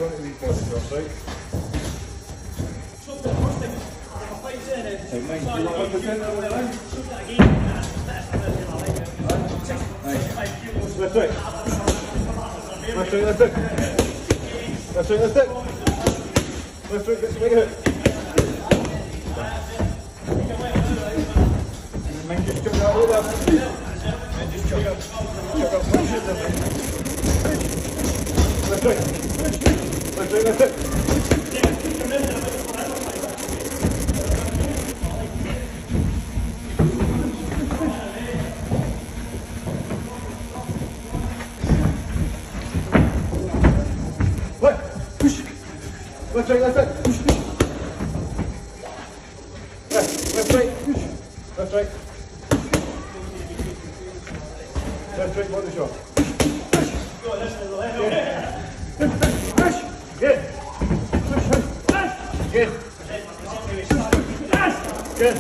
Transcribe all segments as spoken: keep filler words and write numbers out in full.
going to these body shots, right? Hey, mate, do you want one percent over the line? That's right. That's right, that's it. That's right, that's it. That's right, that's right. And then just chuck that over. And just chuck up, chuck up one shit. That's right. That's right, that's it. Left, right, left, right. Push, push. Left, left, right. Push. Left, right. Left, right, body shot. Push. Yeah. Push. Good. Push, push. Good. Good.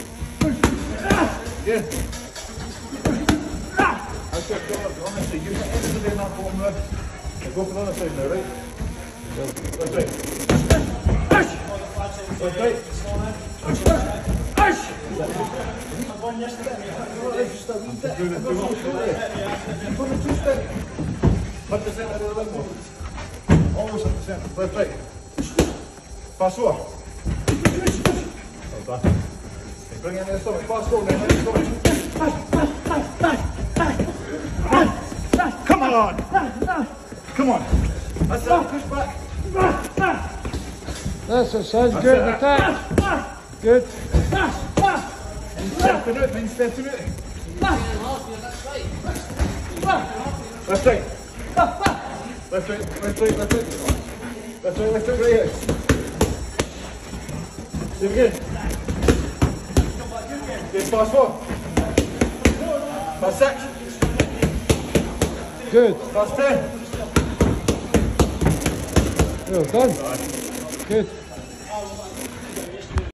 Good. That's your job, honestly. You've got everything in that bottom rib. Go for the other side now, right? That's right. Push! That's right. Push! Push! I've won yesterday. Just a wee bit. Doing it too much, you're going too steady. one hundred percent out of the window. Almost one hundred percent. Left, right. Pass over. Well done. Okay, bring it in the stomach. Pass over now. In the stomach. Come on! Come on! That's it. Push back. That's it, son. That's good. It. Attack. Good. And stepping out, then stepping out. That's right. Left, right. Left, right, left, right, left, right. Left, right, left, right, right out. Do it again. Good, pass four. Pass six. Good. Pass ten. Well done. Good.